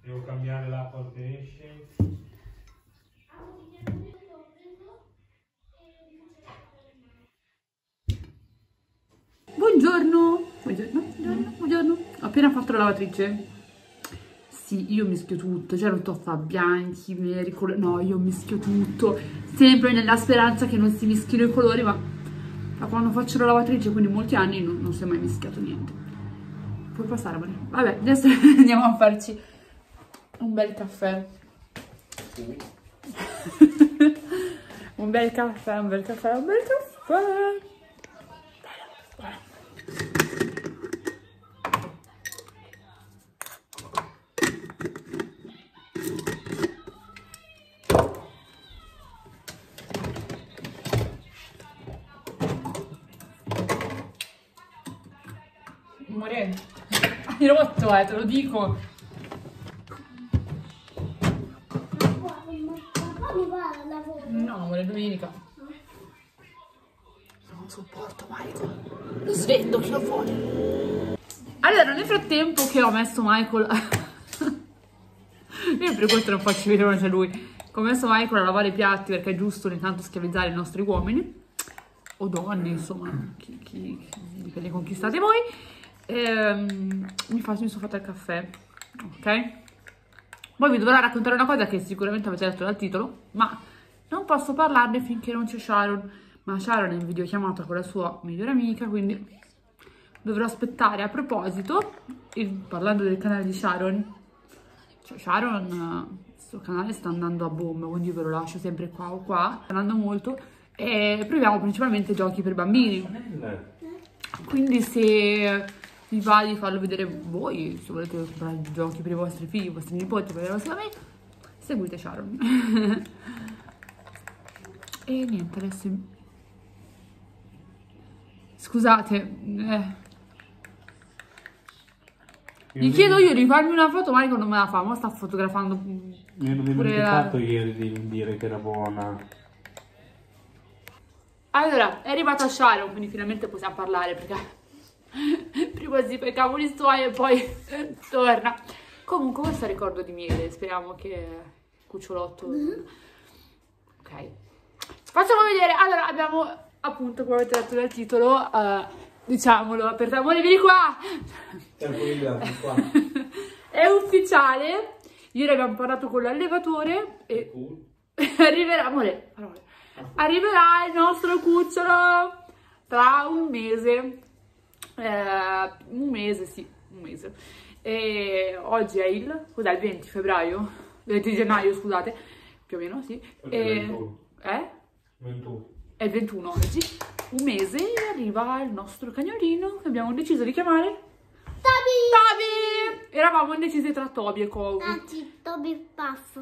Devo cambiare l'acqua che esce. Buongiorno. Buongiorno. Ho appena fatto la lavatrice. Sì, io mischio tutto, cioè non fa bianchi, neri, colori. No, io mischio tutto. Sempre nella speranza che non si mischino i colori, ma da quando faccio la lavatrice, quindi molti anni, non si è mai mischiato niente. Puoi passare, Maria. Vabbè, adesso andiamo a farci un bel caffè. Un bel caffè, un bel caffè, un bel caffè. Amore, hai rotto, te lo dico. No, amore, domenica. Non sopporto Michael. Lo svendo chi lo vuole. Allora, nel frattempo che ho messo Michael... Io per questo non faccio vedere c'è lui. Che ho messo Michael a lavare i piatti perché è giusto ogni tanto schiavizzare i nostri uomini. O donne, insomma, dipende con chi state voi. Mi sono fatta il caffè, ok? Poi vi dovrò raccontare una cosa che sicuramente avete letto dal titolo, ma non posso parlarne finché non c'è Sharon. Ma Sharon è in videochiamata con la sua migliore amica, quindi dovrò aspettare. A proposito, parlando del canale di Sharon, cioè Sharon, il suo canale sta andando a bomba, quindi io ve lo lascio sempre qua o qua, sta andando molto, e proviamo principalmente giochi per bambini. Quindi se vi va di farlo vedere voi, se volete comprare giochi per i vostri figli, i vostri nipoti, per i vostri amici, seguite Sharon. E niente, adesso... Scusate, gli chiedo io di farmi una foto, ma non me la fa, ma sta fotografando. Mi ero dimenticato ieri di dire che era buona. Allora, è arrivata Sharon, quindi finalmente possiamo parlare, perché prima si fa i cavoli suoi e poi torna. Comunque questo è il ricordo di Miele, speriamo che cucciolotto... Ok, facciamo vedere. Allora, abbiamo appunto, come avete detto dal titolo, diciamolo, apertamente, vieni qua! È ufficiale, ieri abbiamo parlato con l'allevatore e arriverà, amore, parole. Arriverà il nostro cucciolo tra un mese. Un mese. E oggi è il 20 febbraio? 20 gennaio, scusate, più o meno, sì. È il 21 oggi. Un mese e arriva il nostro cagnolino che abbiamo deciso di chiamare Toby! Eravamo indecisi tra Toby e Kovu. Toby Puff.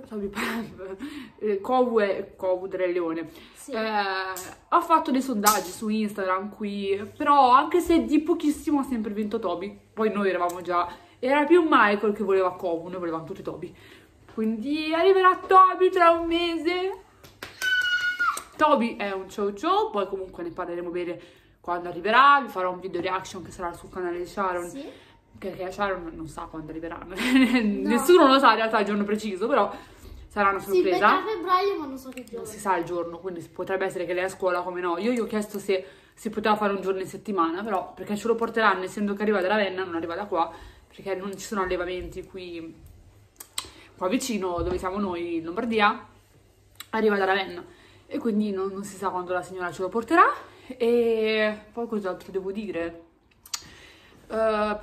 Kovu del leone. Sì. Ho fatto dei sondaggi su Instagram qui, però anche se di pochissimo ha sempre vinto Toby. Poi noi eravamo già... Era più Michael che voleva Kovu, noi volevamo tutti Toby. Quindi arriverà Toby tra un mese. Toby è un ciao ciao, poi comunque ne parleremo bene quando arriverà. Vi farò un video reaction che sarà sul canale di Sharon. Sì. Perché Sharon non sa quando arriverà. No. Nessuno lo sa in realtà il giorno preciso, però sarà una sorpresa. Sì, a febbraio, ma non so che giorno. Non si sa il giorno, quindi potrebbe essere che lei è a scuola come no. Io gli ho chiesto se si poteva fare un giorno in settimana, però perché ce lo porteranno, essendo che arriva da Ravenna, non arriva da qua, perché non ci sono allevamenti qui vicino dove siamo noi in Lombardia, arriva da Ravenna e quindi non si sa quando la signora ce lo porterà. E poi cos'altro devo dire? È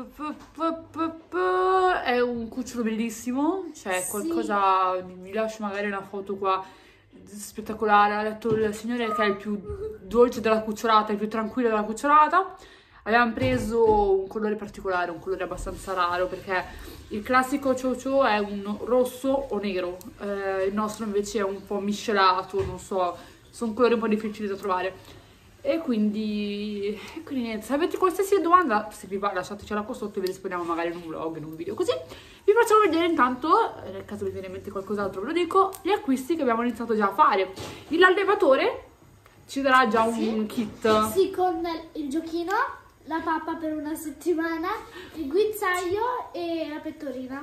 un cucciolo bellissimo, cioè qualcosa, vi lascio magari una foto qua spettacolare. Ha detto il signore che è il più dolce della cucciolata, il più tranquillo della cucciolata. Abbiamo preso un colore particolare, un colore abbastanza raro, perché il classico ciao ciao è un rosso o nero, il nostro invece è un po' miscelato, non so, sono colori un po' difficili da trovare. E quindi niente, se avete qualsiasi domanda, se vi va lasciatecela qua sotto e vi rispondiamo magari in un vlog, in un video così. Vi facciamo vedere intanto, nel caso vi viene in mente qualcos'altro ve lo dico, gli acquisti che abbiamo iniziato già a fare. L'allevatore ci darà già un kit. Sì, con il giochino, la pappa per una settimana, il guinzaglio e la pettorina.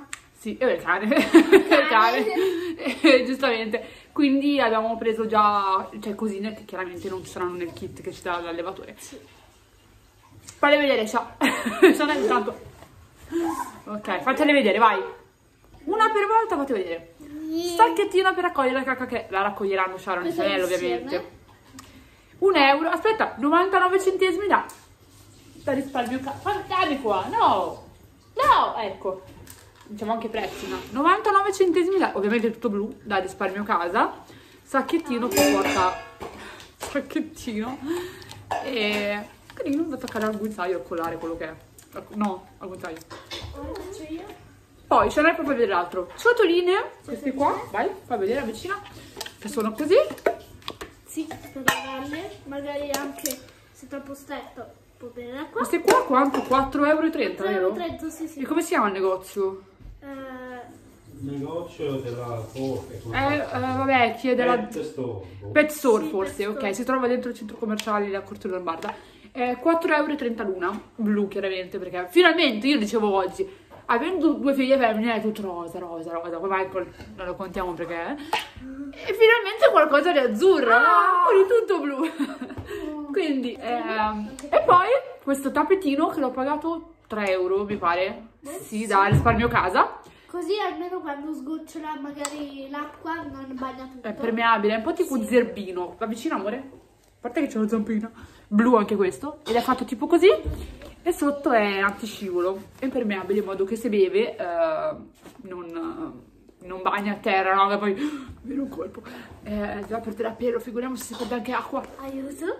Sì, il cane. Il cane. Giustamente. Quindi abbiamo preso già, cioè cosine che chiaramente non ci saranno nel kit che ci dà l'allevatore. Sì. Falle vedere, Chanel, intanto. Ok, fatele vedere, vai. Una per volta fate vedere. Stacchettino per raccogliere la cacca che la raccoglieranno Sharon e Chanel, ovviamente. 1 euro, aspetta, 99 centesimi da risparmio. Guardate qua, no, ecco, diciamo anche prezzi, no? 99 centesimi da, ovviamente tutto blu, da risparmio casa, sacchettino che porta, sacchettino, e carino, da attaccare al guinzaglio, a collare quello che è, no, al guinzaglio. Poi ce n'è proprio vedere l'altro, ciotoline, questi qua, vai, fai vedere, avvicina, che sono così. Sì, per lavarle, magari anche se troppo stretto può bere l'acqua. Queste qua quanto? 4,30 euro? 4,30 €, sì, sì. E come si chiama il negozio? Il negozio della Forte. Vabbè, chiede la... Pet Store. Pet Store Sì, forse, Pet Store. ok, si trova dentro il centro commerciale della Corte Lombarda. 4,30 € l'una, blu chiaramente, perché finalmente, io dicevo oggi, avendo 2 figlie femmine è tutto rosa, poi Michael non lo contiamo perché... E finalmente qualcosa di azzurro, no? Di tutto blu. Quindi, e poi questo tappetino che l'ho pagato 3 euro, mi pare, sì, da risparmio casa. Così almeno quando sgocciola magari l'acqua non bagna tutto. È permeabile, è un po' tipo zerbino. Va vicino, amore? A parte che c'è lo zampino. Blu anche questo. Ed è fatto tipo così. E sotto è antiscivolo. È impermeabile in modo che se beve non bagna a terra, no? E poi viene un colpo. Già perderà pelo, figuriamoci se perde anche acqua. Aiuto.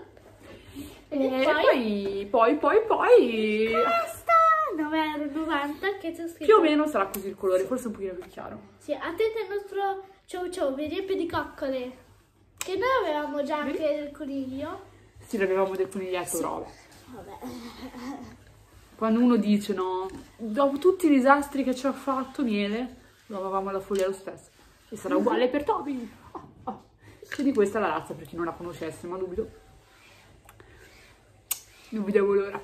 E poi... Basta! 9,90 € che c'è scritto. Più o meno sarà così il colore, forse un pochino più chiaro. Sì, attenti al nostro ciao ciao, vi riempie di coccole. Che noi avevamo già anche il coniglio. Sì, l'avevamo del coniglietto, Sì. bravo. Vabbè. Quando uno dice no, dopo tutti i disastri che ci ha fatto Miele, lo avevamo alla follia lo stesso. E sarà uguale per Toby. Quindi questa è la razza, per chi non la conoscesse, ma dubito. Non vedevo l'ora.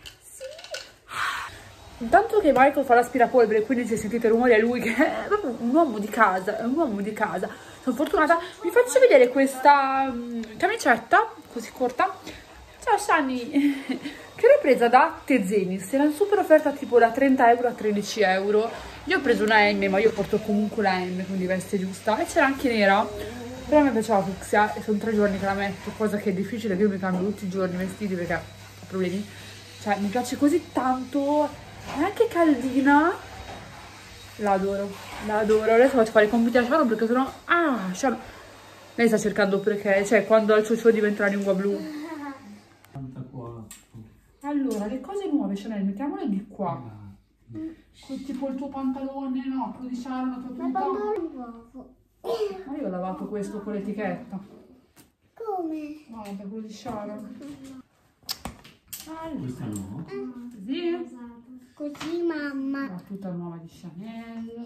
Intanto che Michael fa l'aspirapolvere, quindi se sentite rumori è lui che è proprio un uomo di casa, è un uomo di casa. Sono fortunata. Vi faccio vedere questa camicetta, così corta. Ciao Shani, che l'ho presa da Tezenis, era in super offerta tipo da 30 euro a 13 euro. Io ho preso una M, ma io porto comunque la M, quindi veste giusta. E c'era anche nera, però a me piaceva fucsia e sono 3 giorni che la metto, cosa che è difficile, che io mi cambio tutti i giorni i vestiti perché ho problemi. Cioè mi piace così tanto, è anche caldina. La adoro, la adoro. Adesso faccio fare i compiti a Sharon perché sennò... Sharon... Lei sta cercando perché, cioè quando al cioccio diventa la lingua blu. 94. Allora, le cose nuove, Chanel, mettiamole di qua. Tipo il tuo pantalone, no, quello di Sharon, la tua tuta. Ma io ho lavato questo con l'etichetta. Come? Guarda, quello di Sharon. Questa no? Così. Così mamma. La tuta nuova di Chanel.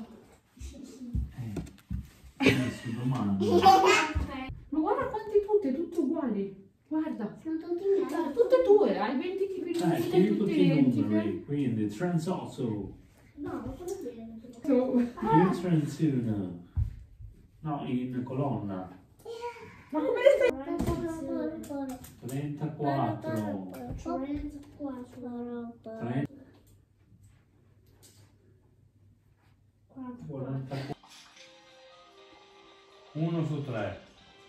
Adesso domani. Ma guarda quante tutte, tutte uguali. Guarda. Sono tutti miei. Tutte tue, hai 20 tipi di tute, Scrivi tutte tutti i identiche. numeri, quindi Transotto, No, non sono bene. il Transuna, no, in colonna, Ma come le stai? 34, 44, 1 su 3.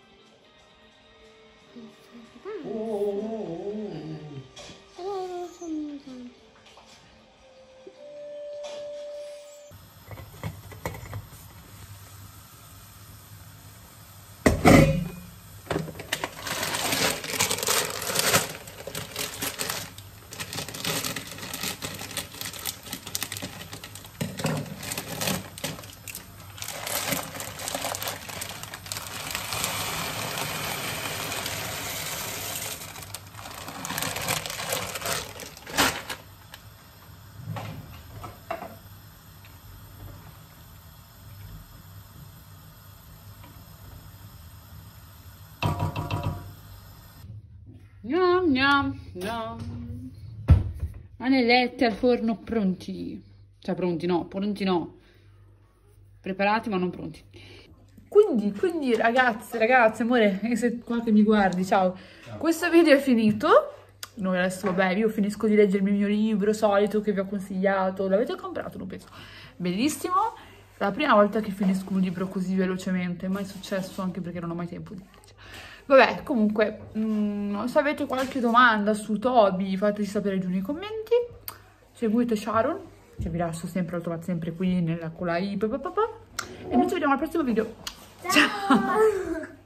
Gnam, gnam, gnam. Anelletti al forno pronti. Cioè pronti no, preparati ma non pronti. Quindi ragazze, amore, se qua che mi guardi, ciao. Questo video è finito. Noi adesso, vabbè, io finisco di leggermi il mio libro solito che vi ho consigliato. L'avete comprato, non penso. Bellissimo. È la prima volta che finisco un libro così velocemente. Mai successo, anche perché non ho mai tempo di leggere. Vabbè, comunque, se avete qualche domanda su Toby, fateci sapere giù nei commenti. Seguite Sharon, che vi lascio sempre, lo trovate sempre qui con la I. E noi ci vediamo al prossimo video. Ciao!